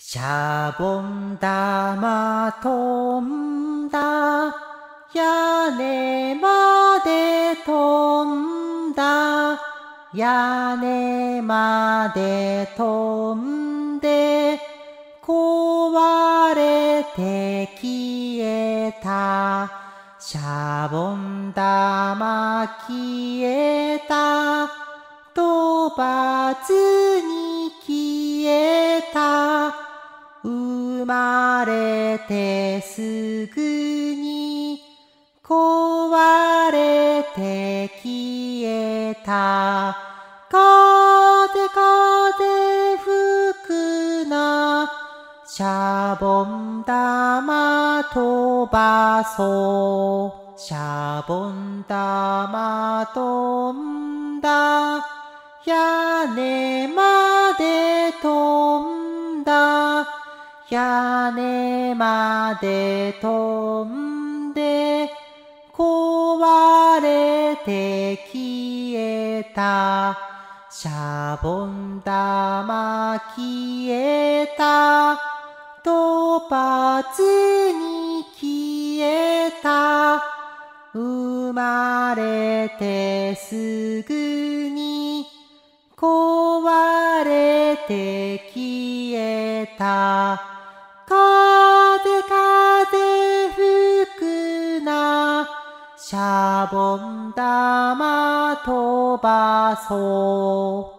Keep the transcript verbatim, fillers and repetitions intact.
シャボン玉飛んだ、屋根まで飛んだ、屋根まで飛んで、壊れて消えた。シャボン玉消えた。飛ばずに消えた。生まれてすぐに壊れて消えた。風風吹くな、シャボン玉飛ばそう。シャボン玉飛んだ、屋根まで飛んだ。屋根まで飛んで、壊れて消えた。シャボン玉消えた。飛ばずに消えた。生まれてすぐに壊れて消えた。風風吹くな、シャボン玉飛ばそう。